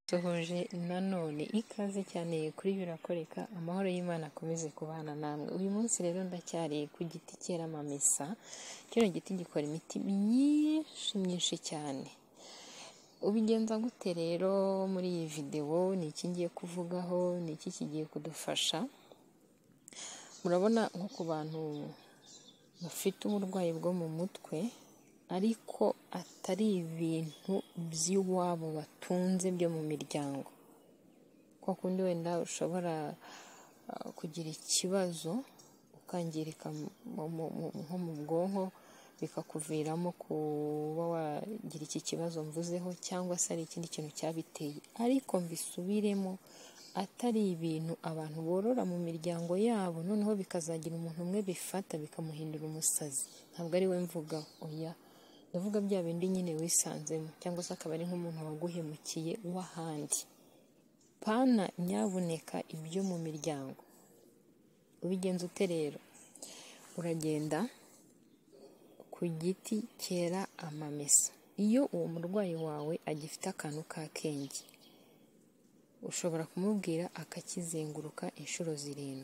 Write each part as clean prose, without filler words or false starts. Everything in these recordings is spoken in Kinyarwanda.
Duhuje nanone ikaze cyane kuri birakoreka, amahoro y'Imana akomeze kubana namwe. Uyu munsi rero ndacyari ku giti cyera amamesa. Kino giti gikora imiti myinshi cyane. Ubigenza gute rero muri iyi videwo? Ni iki ngiye kuvugaho? Ni iki kigiye kudufasha? Murabona nko ku bantu bafite uburwayi bwo mu mutwe ariko atari ibintu by'iwabo batunze byo mu miryango. Kwa kundi wenda ushobora kugira ikibazo ukangirika nko mu bwonko bikakuviramo kuba wagira iki kibazo mvuzeho, cyangwa se ari ikindi kintu cyabiteye, ariko mbisubiremo, atari ibintu abantu borora mu miryango yabo noneho bikazagira umuntu umwe bifata bikamuhindura umusazi. Ntabwo ari we mvuga, oya, ndavuga bya bindi nyine wisanzemo, cyangwa se akaba ari nk'umuntu waguhemukiye w'ahandi. Pana nyabuneka ibyo mu miryango. Ubigenza ute rero? Uragenda ku giti cyera amamesa. Iyo uwo murwayi wawe agifite akantu k'akenge, ushobora kumubwira akakizenguruka inshuro 7.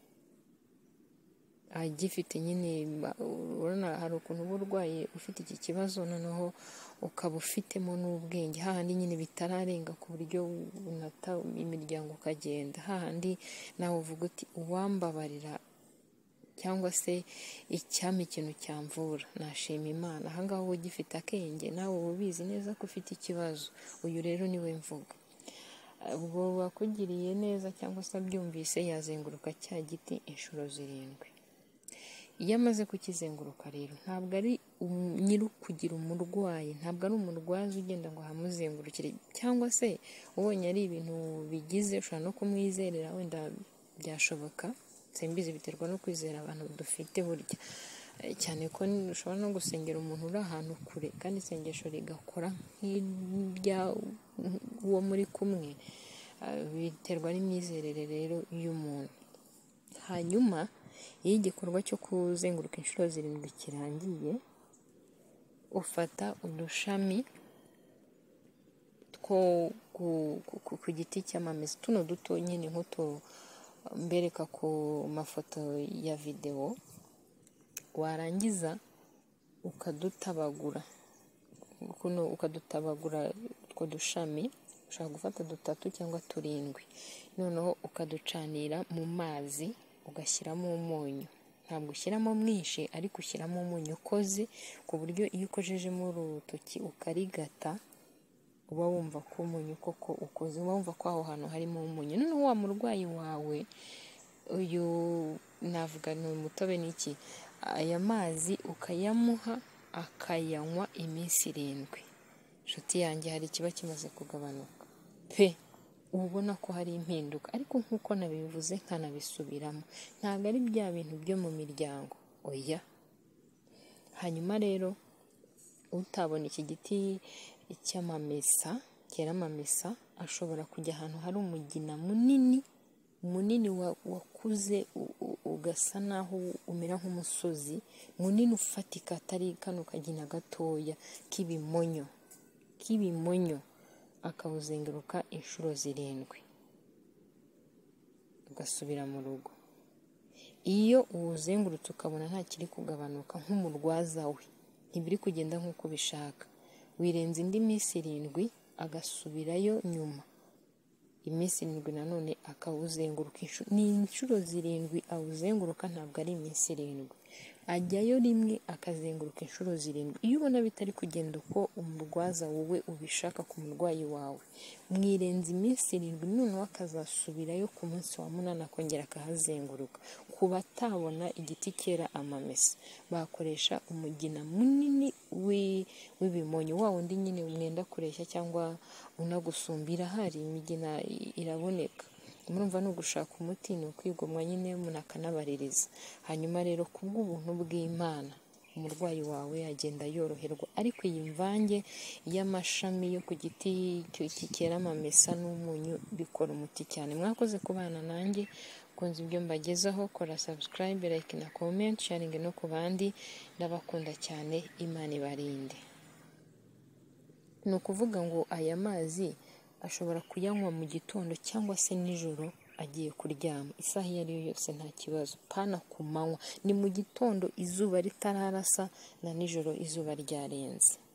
Agifite nyine, urabona hari ukuntu uba urwaye ufite iki kibazo noneho ukaba ufitemo n'ubwenge, hahandi nyine bitararenga ku buryo unata imiryango ukagenda, hahandi nawe uvuga uti uwambabarira cyangwa se icyampa ikintu cyamvura, nashima Imana. Ahangaha uba ugifite akenge, nawe uba ubizi neza ko ufite ikibazo. Uyu rero niwe mvuga. Ubwo wakugiriye neza cyangwa se abyumvise, yazenguruka cya giti inshuro 7. Iyo amaze kukizenguruka rero, ntabwo ari nyiri kugira umurwayi, ntabwo ari umurwazi ugenda ngo ahamuzengurukire, cyangwa se ubonye ari ibintu bigize ushobora no kumwizerera, wenda byashoboka, simbizi, biterwa no kwizera abantu dufite burya. Cyane ko ushobora no gusengera umuntu uri ahantu kure kandi isengesho rigakora nk'irya uwo muri kumwe, biterwa n'imyizerere rero y'umuntu. Hanyuma iyo igikorwa cyo kuzenguruka inshuro 7 kirangiye, ufata udushami two ku giti cy'amamesa, tuno duto nyine nk'utu mbereka ku mafoto ya videwo, warangiza ukadutabagura utwo dushami. Ushobora gufata 3 cyangwa 7, noneho ukaducanira mu mazi, ugashyiramo umunyu. Ntabwo ushyiramo mwinshi, ariko ushyiramo umunyu ukoze, ku buryo iyo ukojejemo urutoki ukarigata, uba wumva ko umunyu koko ukoze, uba wumva ko aho hantu harimo umunyu. Noneho wa murwayi wawe, uyu navuga ni umutobe n'iki, aya mazi ukayamuha akayanywa iminsi 7. Inshuti yanjye, hari ikiba kimaze kugabanuka pe, ubona ko hari impinduka. Ariko nk'uko nabivuze nkanabisubiramo, ntabwo ari bya bintu byo mu miryango, oya. Hanyuma rero, utabona iki giti cy'amamesa cyera amamesa, ashobora kujya ahantu hari umugina munini wakuze, ugasa naho umera nk'umusozi munini ufatika, atari kano kagina gatoya k'ibimonyo, akawuzenguruka inshuro 7, ugasubira mu rugo. Iyo uwuzengurutse ukabona nta kiri kugabanuka nk'umurwaza we, ntibiri kugenda nk'uko ubishaka, wirenza indi minsi 7, agasubirayo nyuma iminsi 7 nanone akawuzenguruka inshuro 7. Awuzenguruka ntabwo ari iminsi 7, ajyayo rimwe akazenguruka inshuro 7. Iyo ubona bitari kugenda uko umurwaza wowe ubishaka ku murwayi wawe, mwirenza iminsi 7, noneho akazasubirayo ku munsi wa 8 akongera akahazenguruka. Ku batabona igiti cyera amamesa, bakoresha umugina munini w'ibimonyo, wa wundi nyine umwenda kureshya cyangwa unagusumbira. Hari imigina iraboneka, murumva ni ugushaka umuti, ni ukwigomwa nyine, umuntu akanabaririza. Hanyuma rero, kubw'ubuntu bw'Imana, umurwayi wawe agenda yoroherwa. Ariko iyi mvange y'amashami yo ku giti cyera amamesa n'umunyu bikora umuti cyane. Mwakoze kubana nanjye, kunze ibyo mbagezaho, kora subscribe, like na comment, sharing no ku bandi. Ndabakunda cyane, Imana ibarinde. Ni ukuvuga ngo aya mazi ashobora kuyanywa mu gitondo cyangwa se nijoro agiye kuryama, isaha iyo ari yo yose nta kibazo, pana ku manywa, ni mu gitondo izuba ritararasa na nijoro izuba ryarenze.